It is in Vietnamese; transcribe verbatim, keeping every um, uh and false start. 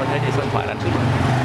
thấy thì số điện thoại là anh trước rồi.